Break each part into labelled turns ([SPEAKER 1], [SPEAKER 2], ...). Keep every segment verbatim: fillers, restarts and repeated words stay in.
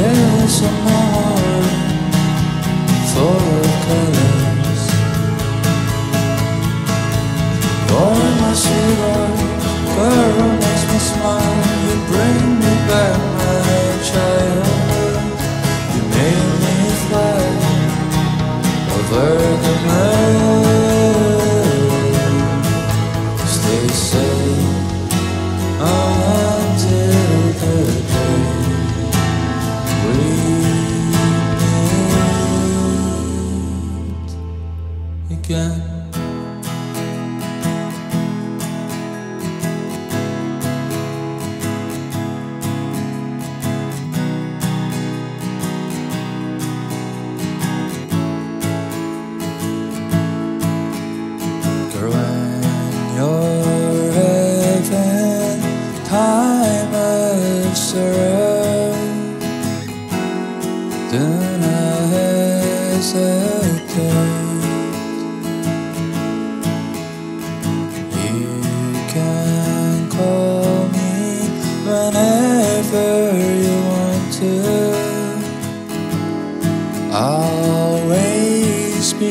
[SPEAKER 1] There's a more full of colors. You're my sweetheart, girl, makes me smile. You bring me back my childhood. You made me fly over the moon. Stay safe until the day we meet again. Girl, when you're having time of sorrow, do not hesitate. You can call me whenever you want to. I'll always be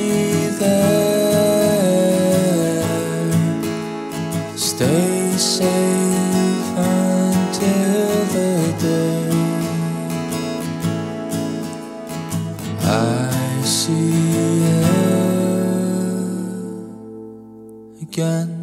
[SPEAKER 1] there. Stay safe until the day I see you again.